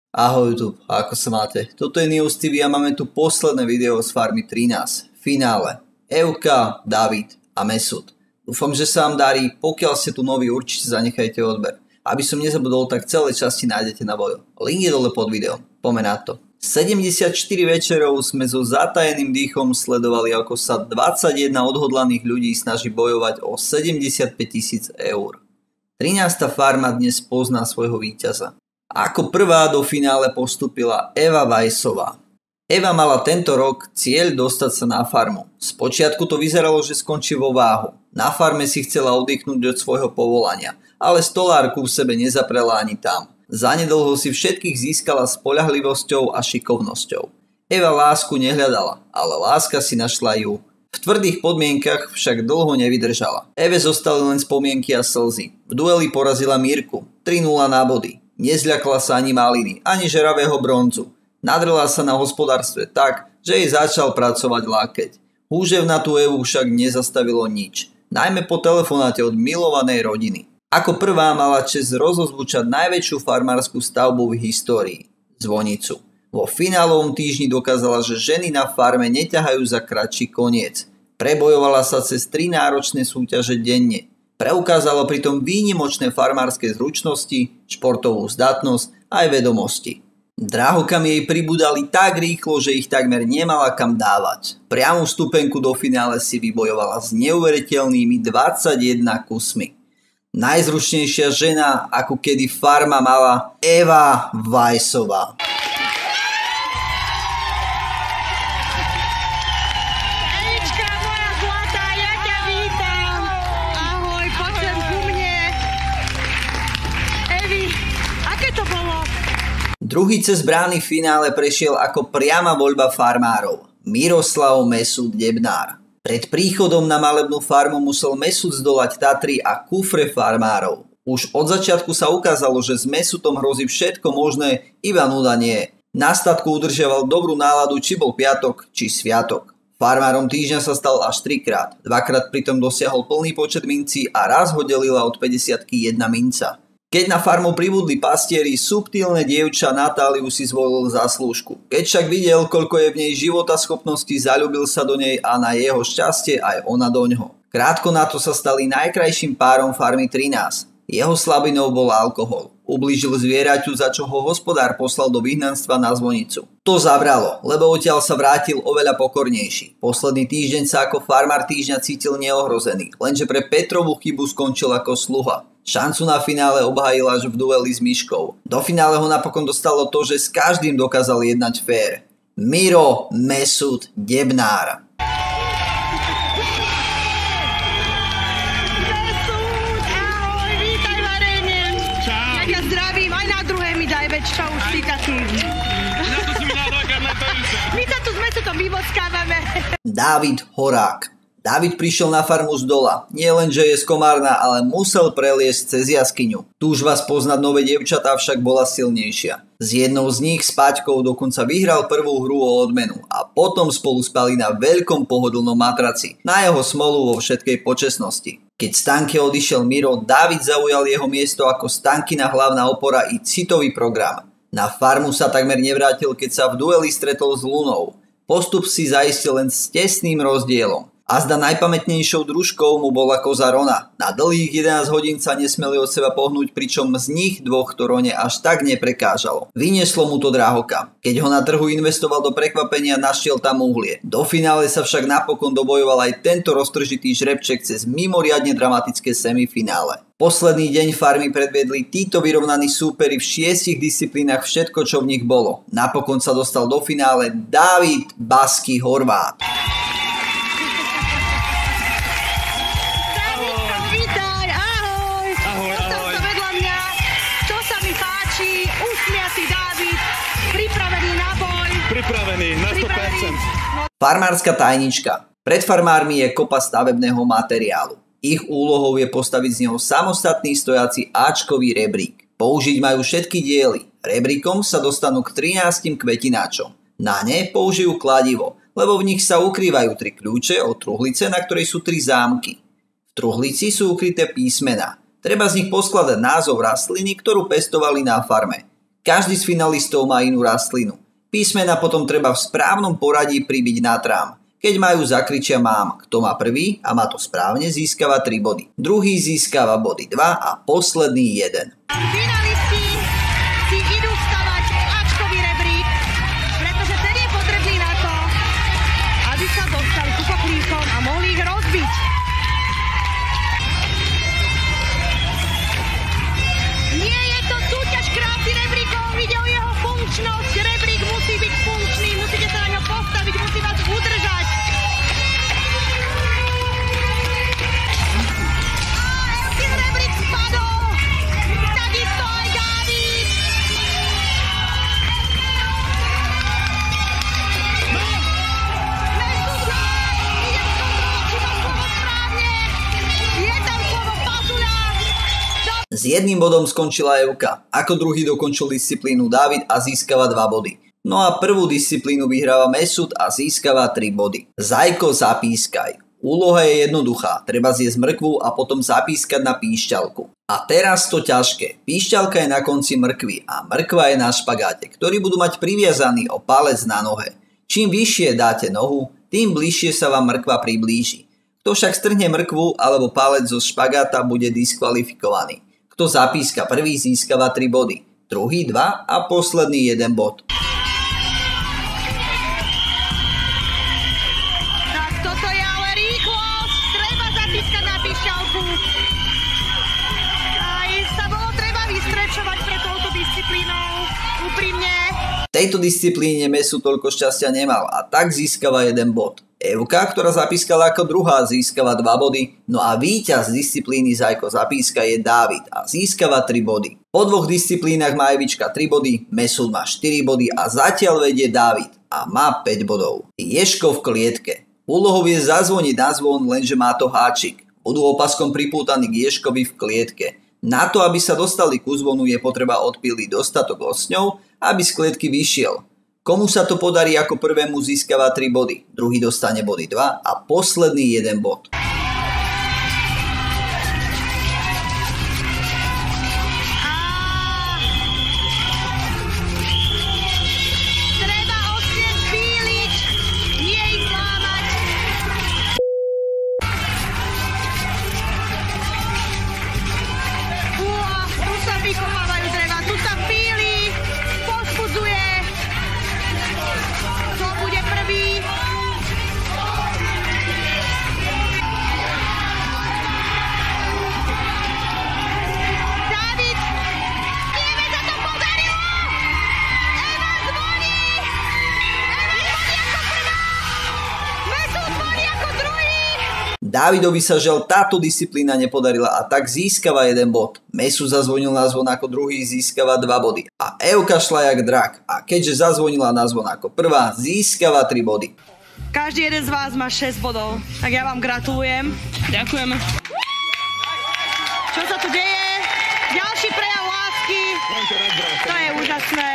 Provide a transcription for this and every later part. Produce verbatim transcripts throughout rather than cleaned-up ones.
Ahoj YouTube, ako sa máte? Toto je nijousTV a máme tu posledné video z Farmy trinásť Finále. E U K, David a Mesut. Dúfam, že sa vám darí, pokiaľ ste tu noví, určite zanechajte odber. Aby som nezabudol, tak celé časti nájdete na boju. Link je dole pod videom, poďme na to. sedemdesiatštyri večerov sme so zatajeným dýchom sledovali, ako sa dvadsaťjeden odhodlaných ľudí snaží bojovať o sedemdesiatpäť tisíc eur. trinásta Farma dnes pozná svojho víťaza. Ako prvá do finále postúpila Eva Vajsová. Eva mala tento rok cieľ dostať sa na farmu. Spočiatku to vyzeralo, že skončí vo váhu. Na farme si chcela oddychnúť od svojho povolania, ale stolárku v sebe nezaprela ani tam. Zanedlho si všetkých získala spoľahlivosťou a šikovnosťou. Eva lásku nehľadala, ale láska si našla ju. V tvrdých podmienkach však dlho nevydržala. Eve zostali len spomienky a slzy. V dueli porazila Mírku, tri nula na body. Nezľakla sa ani maliny, ani žeravého bronzu. Nadrela sa na hospodárstve tak, že jej začal pracovať lákeť. Húževnatú Evu však nezastavilo nič. Najmä po telefonáte od milovanej rodiny. Ako prvá mala česť rozozvučať najväčšiu farmárskú stavbu v histórii – zvonicu. Vo finálovom týždni dokázala, že ženy na farme neťahajú za kratší koniec. Prebojovala sa cez tri náročné súťaže denne. Preukázalo pritom výnimočné farmárske zručnosti, športovú zdatnosť aj vedomosti. Drahokamy jej pribudali tak rýchlo, že ich takmer nemala kam dávať. Priamu vstupenku do finále si vybojovala s neuveriteľnými dvadsaťjeden kusmi. Najzručnejšia žena, ako kedy farma mala, Eva Vajsová. Druhý cez brány v finále prešiel ako priama voľba farmárov. Miroslav Mesut Debnár. Pred príchodom na malebnú farmu musel Mesut zdolať Tatry a kufre farmárov. Už od začiatku sa ukázalo, že s Mesutom hrozí všetko možné, iba nuda nie. Na statku udržiaval dobrú náladu, či bol piatok, či sviatok. Farmárom týždňa sa stal až trikrát. Dvakrát pritom dosiahol plný počet mincí a raz ho delila od päťdesiatky jedna minca. Keď na farmu pribudli pastieri, subtilné dievča Natáliu si zvolil za slúžku. Keď však videl, koľko je v nej životaschopnosti, zaľúbil sa do nej a na jeho šťastie aj ona doňho. Krátko na to sa stali najkrajším párom Farmy trinásť. Jeho slabinou bol alkohol. Ublížil zvieraťu, za čo ho hospodár poslal do vyhnanstva na zvonicu. To zabralo, lebo odtiaľ sa vrátil oveľa pokornejší. Posledný týždeň sa ako farmár týždňa cítil neohrozený, lenže pre Petrovú chybu skončil ako sluha. Šancu na finále obhájil až v dueli s Myškou. Do finále ho napokon dostalo to, že s každým dokázal jednať fér. Miro Mesut Debnár. Mesut, ahoj, vítaj varenie. Ja ťa zdravím, aj na druhé mi daj väčšou už ty taký. Na to si mi nádakám na to více. My sa tu s Mesutom vybockávame. Dávid Horák. Dávid prišiel na farmu z dola. Nie len, že je z Komárna, ale musel preliesť cez jaskyňu. Túžba spoznať nové dievčatá však bola silnejšia. S jednou z nich, s Paťkou, dokonca vyhral prvú hru o odmenu a potom spolu spali na veľkom pohodlnom matraci. Na jeho smolu vo všetkej počestnosti. Keď Stanke odišiel Miro, Dávid zaujal jeho miesto ako Stankina hlavná opora i citový program. Na farmu sa takmer nevrátil, keď sa v dueli stretol s Lunou. Postup si zaistil len s tesným rozdielom. A zda najpamätnejšou družkou mu bola koza Rona. Na dlhých jedenásť hodín sa nesmeli od seba pohnúť, pričom z nich dvoch to Rone až tak neprekážalo. Vynieslo mu to drahokam. Keď ho na trhu investoval do prekvapenia, našiel tam uhlie. Do finále sa však napokon dobojoval aj tento roztržitý žrebček cez mimoriadne dramatické semifinále. Posledný deň farmy predviedli títo vyrovnaní súperi v šiestich disciplínach všetko, čo v nich bolo. Napokon sa dostal do finále Dávid Basky Horvát. Pripravený na sto percent. Farmárska tajnička. Pred farmármi je kopa stavebného materiálu. Ich úlohou je postaviť z neho samostatný stojaci áčkový rebrík. Použiť majú všetky diely. Rebríkom sa dostanú k trinástim kvetináčom. Na ne použijú kladivo, lebo v nich sa ukrývajú tri kľúče od truhlice, na ktorej sú tri zámky. V truhlici sú ukryté písmená. Treba z nich poskladať názov rastliny, ktorú pestovali na farme. Každý z finalistov má inú rastlinu. Písmena potom treba v správnom poradí pribiť na trám. Keď majú, zakričia mám. Kto má prvý a má to správne, získava tri body. Druhý získava body dva a posledný jeden. Finalisti si idú stavať ačkový rebrík, pretože ten je potrebný na to, aby sa dostali ku poklíkom a mohli ich rozbiť. Nie je to súťaž krásy rebríkov, ide o jeho funkčnosť. Rebrík musí byť funkčný, musíte sa na ňo postaviť, musí vás udržať. A Elkin rebrík spadol, takisto aj Dávid. Mesúda, ide do kontrolu, či má slovo správne. Je tam slovo pazuľa. S jedným bodom skončila Evka. Ako druhý dokončil disciplínu Dávid a získava dva body. No a prvú disciplínu vyhráva Mesut a získava tri body. Zajko, zapískaj. Úloha je jednoduchá. Treba zjesť mrkvu a potom zapískať na píšťalku. A teraz to ťažké. Píšťalka je na konci mrkvy a mrkva je na špagáte, ktorý budú mať priviazaný o palec na nohe. Čím vyššie dáte nohu, tým bližšie sa vám mrkva priblíži. Kto však strhne mrkvu alebo palec zo špagáta, bude diskvalifikovaný. Kto zapíska prvý, získava tri body. Druhý dva a posledný jeden bod. Tak toto je ale rýchlosť. Treba zapískať na píšťalku. Aj sa bolo treba vystrečovať pre touto disciplínou. Úprimne. V tejto disciplíne Mesut toľko šťastia nemal a tak získava jeden bod. Evka, ktorá zapískala ako druhá, získava dva body, no a víťaz disciplíny Zajko zapíska je Dávid a získava tri body. Po dvoch disciplínach má Evička tri body, Mesut má štyri body a zatiaľ vedie Dávid a má päť bodov. Ježko v klietke. Úlohou je zazvoniť na zvon, lenže má to háčik. Budú opaskom pripútaní k ježkovi v klietke. Na to, aby sa dostali ku zvonu, je potreba odpíliť dostatok osňov, aby z klietky vyšiel. Komu sa to podarí ako prvému, získava tri body, druhý dostane body dva a posledný jeden bod. Treba osne spíliť, nie ich zlámať. Uá, tu sa vykopávajú dreva, tu sa píli, povzbudzuje. To bude prvý. Dávid, Eve sa to podarilo! Eva zvoní! Eva zvoní ako prvá! Mesut zvoní ako druhý! Dávidovi sa žiaľ táto disciplína nepodarila a tak získava jeden bod. Mesut zazvonil na zvon ako druhý, získava dva body. A Evka šla jak drak a keďže zazvonila na zvon ako prvá, získava tri body. Každý jeden z vás má šesť bodov, tak ja vám gratulujem. Ďakujeme. Čo sa tu deje? Ďalší prejav lásky. To je úžasné.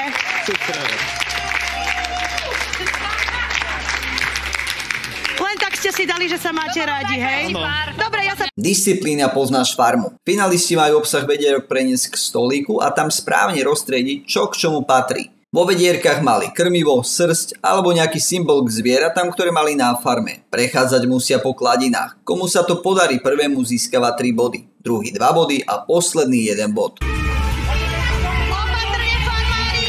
Len tak ste si dali, že sa máte radi, hej? Dobre, ja sa... Disciplína Poznáš farmu. Finalisti majú obsah vedierok preniesť k stolíku a tam správne roztriediť, čo k čomu patrí. Vo vedierkach mali krmivo, srsť alebo nejaký symbol k zvieratám, ktoré mali na farme. Prechádzať musia po kladinách. Komu sa to podarí prvému, získava tri body, druhý dva body a posledný jeden bod. Opatrne, farmári!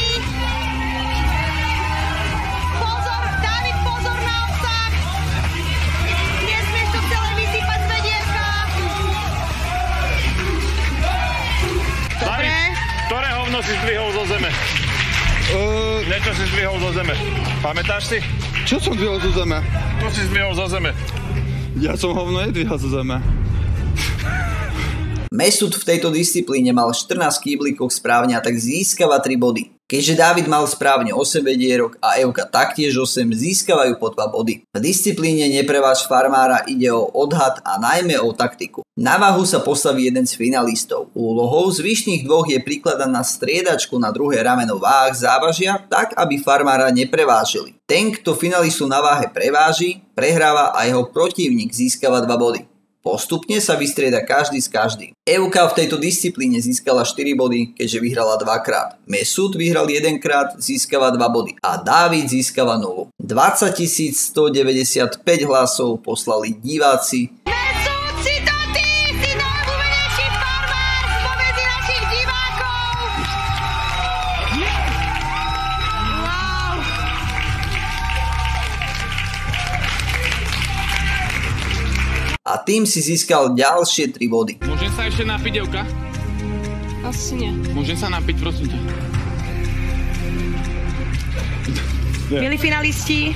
Pozor, Dávid, pozor na obsah! Nesmieš to celé vysypať z vedierka! Dobre. David, ktoré hovno si zdvihol zo zeme? Uh, Niečo si zdvihol zo zeme. Pamätáš si? čo som dvihol zo zeme? To si zdvihol zo zeme. Ja som hovno nedvíhal zo zeme. Mesut v tejto disciplíne mal štrnásť kýblikov správne a tak získava tri body. Keďže Dávid mal správne osem vedierok a Evka taktiež osem, získavajú po dva body. V disciplíne Nepreváž farmára ide o odhad a najmä o taktiku. Na váhu sa postaví jeden z finalistov. Úlohou zvyšných dvoch je prikladaná striedačku na druhé rameno váh závažia tak, aby farmára neprevážili. Ten, kto finalistu na váhe preváži, prehráva a jeho protivník získava dva body. Postupne sa vystrieda každý s každým. Euka v tejto disciplíne získala štyri body, keďže vyhrala dvakrát. Mesut vyhral jedenkrát, získava dva body. A Dávid získava nulu. dvadsaťtisíc stodeväťdesiatpäť hlasov poslali diváci. Mesut, si to ty! Si najobľúbenejší farmár spomedzi našich divákov! Wow! A tým si získal ďalšie tri body. Môžem sa ešte napiť, Euka? Asi nie. Môžem sa napiť, prosím ťa. Milí finalisti,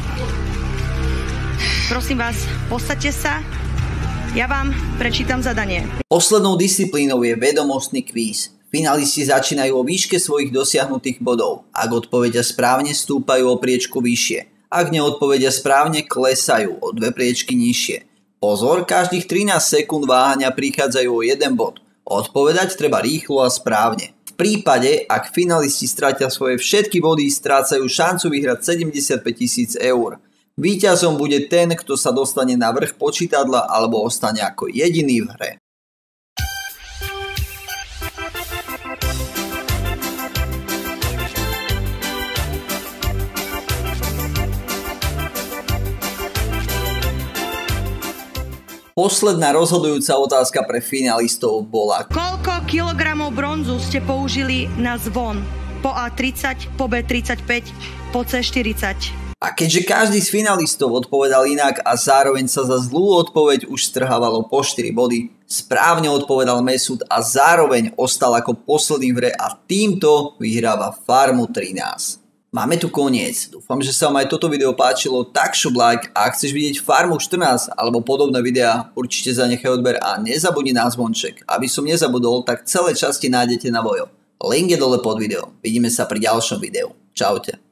prosím vás, posaďte sa. Ja vám prečítam zadanie. Poslednou disciplínou je vedomostný kvíz. Finalisti začínajú o výške svojich dosiahnutých bodov. Ak odpovedia správne, stúpajú o priečku vyššie. Ak neodpovedia správne, klesajú o dve priečky nižšie. Pozor, každých trinásť sekúnd váhania prichádzajú o jeden bod. Odpovedať treba rýchlo a správne. V prípade, ak finalisti stratia svoje všetky body, strácajú šancu vyhrať sedemdesiatpäť tisíc eur. Víťazom bude ten, kto sa dostane na vrch počítadla alebo ostane ako jediný v hre. Posledná rozhodujúca otázka pre finalistov bola: Koľko kilogramov bronzu ste použili na zvon? Po A tridsať, po B tridsaťpäť, po C štyridsať. A keďže každý z finalistov odpovedal inak a zároveň sa za zlú odpoveď už strhávalo po štyri body, správne odpovedal Mesut a zároveň ostal ako posledný v hre a týmto vyhráva Farmu trinásť. Máme tu koniec. Dúfam, že sa vám aj toto video páčilo, tak šup like, a ak chceš vidieť Farmu štrnásť alebo podobné videá, určite zanechaj odber a nezabudni na zvonček. Aby som nezabudol, tak celé časti nájdete na vojo. Link je dole pod videom. Vidíme sa pri ďalšom videu. Čaute.